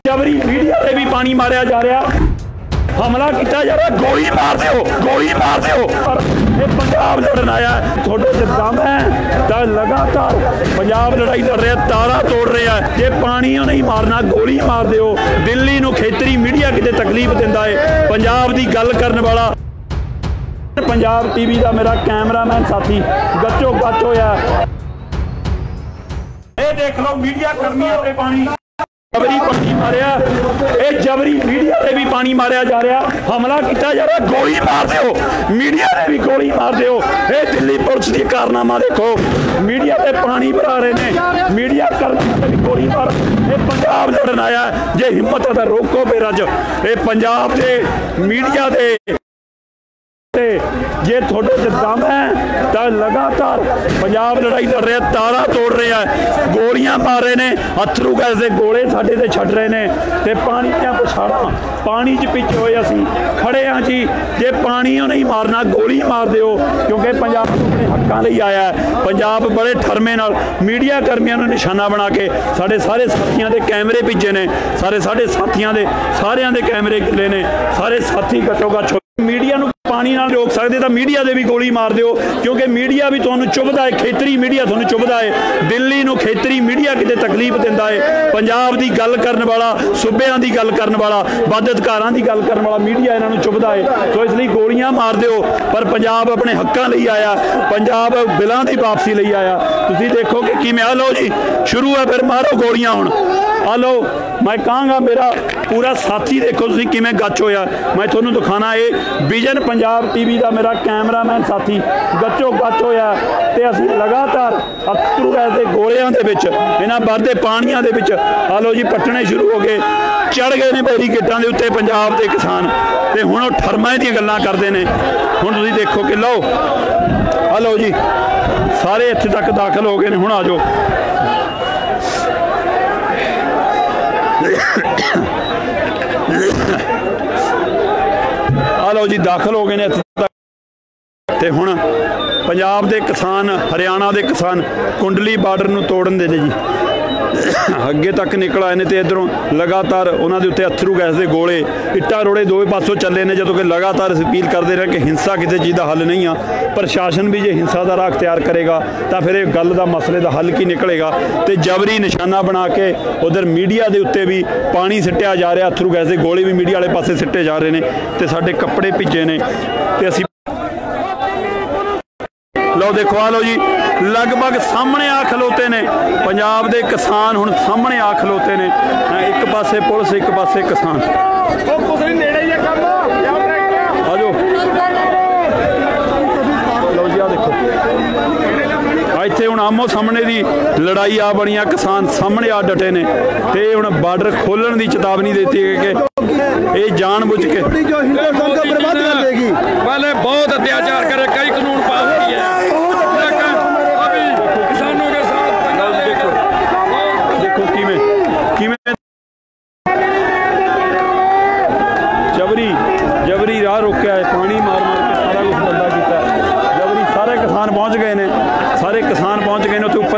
जबरी मीडिया से भी पानी मारिया जा रहा, हमला किया जा रहा, गोली मार दो, गोली मार दो। और ये पंजाब लड़न आया, थोड़े से दम है तो लगातार पंजाब लड़ाई लड़ रहा, तारा तोड़ रहा है। ये पानी नहीं मारना, गोली मार दो। दिल्ली नूं खेतरी मीडिया किते तकलीफ दिंदा है, पंजाब की गल करन वाला पंजाब टीवी का मेरा कैमरामैन साथी गच्चो गच होया। ये देख लो मीडिया कर्मियों पे पानी जबरी पानी मारिया, जबरी मीडिया से भी पानी मारिया जा रहा, हमला किया जा रहा, गोली मार दो। मीडिया ने भी गोली मार दो। ये दिल्ली पुलिस की कारनामा देखो, मीडिया से पानी भरा रहे ने, मीडिया कर्मी भी गोली मार। ये पंजाब लड़न आया, जे हिम्मत है तो रोको फिर अज ये पंजाब के मीडिया के जे थोड़े से दम है तो लगातार पंजाब लड़ाई लड़ रहा, तारा तोड़ रहा है, गोलियां मार रहे हैं, अथरू गैस के गोले साडे ते छड्ड रहे हैं। ते पानी दियां पछाड़ां पानी च पिछे होए असीं खड़े हाँ जी। जे पानी नहीं मारना, गोली मार दो, क्योंकि पंजाब अपने हक्कां लई आया है। पंजाब बड़े ठरमे नाल मीडिया कर्मियों ने निशाना बना के साडे सारे साथियों के कैमरे भेजे ने, सारे साथियों के सारियां दे कैमरे गिले ने, सारे साथी घट्टो घट्ट मीडिया नूं पानी नाल रोक सकते तो मीडिया दे भी गोली मार दो, क्योंकि मीडिया भी तुहानूं चुभदा है, खेतरी मीडिया तुहानूं चुभदा है। दिल्ली नूं खेतरी मीडिया किते तकलीफ दिंदा है, पंजाब की गल करन वाला, सूबेआं दी गल करन वाला, बद अधिकारां दी गल करन वाला मीडिया इन्हां नूं चुभदा है। तो इसलिए गोलियां मार दो, पर पंजाब अपने हक्कां लई आया, पंजाब बिलां दी वापसी लई आया। तुसीं देखो कि किवें आ लो जी शुरू है, फिर मारो गोलियां हुण आ लो। मैं कहांगा मेरा पूरा साथी देखो तुसीं किवें गच होया। मैं तुहानूं दिखाना ये विजन पंजाब टीवी का मेरा कैमरामैन साथी गच्चो गच होया। ते असीं लगातार अथरू गैस के गोलियां दे विच, इन्हां बढ़दे पानियां दे विच आ लो जी पट्टने शुरू हो गए, चढ़ गए ने बैरीकेटां दे उत्ते पंजाब के किसान। ते हुण ओह ठरमां दी गल्लां करदे ने। हुण तुसीं देखो कि लो आ लो जी सारे इत्थे तक दाखल हो गए ने। हुण आ जाओ, आ लो जी दाखल हो गए ने इत्थे तक। ते हुण पंजाब के किसान, हरियाणा के किसान कुंडली बार्डर नूं तोड़न दे जी अगे तक निकल आए ने। ते इधरों लगातार उन्हां दे उत्ते अथरू गैस के गोले, इट्टा रोड़े दोवे पासों चले ने, जदों कि लगातार अपील करते रहे कि हिंसा किसी चीज़ का हल नहीं आ। प्रशासन भी जे हिंसा का राह अख्तियार करेगा तो फिर इस गल का मसले का हल की निकलेगा। तो जबरी निशाना बना के उधर मीडिया के उत्ते भी पानी सिटिया जा रहा, अथरू गैस के गोले भी मीडिया वाले पासे सिट्टे जा रहे हैं। तो साडे कपड़े भिजे ने। ते असीं लो देखो आ लो जी लगभग सामने आ खलोते ने पंजाब के किसान, हुण सामने आ खलोते ने। एक पासे पुलिस, एक पासे किसान। आजो लो जी आ देखो इत्थे हुण आमो सामने की लड़ाई आ बनिया, किसान सामने आ डटे ने। ते हुण बार्डर खोलण की चेतावनी देती है कि ये जानबूझ के पहले बहुत अत्याचार करे, कई कानून पास किए हैं, किसानों के साथ देखो किवें जबरी राह रोकया है, पानी मार मार के सारा कुछ गंदा किया। जबरी सारे किसान पहुँच गए ने, सारे किसान पहुँच गए ने। उत्थे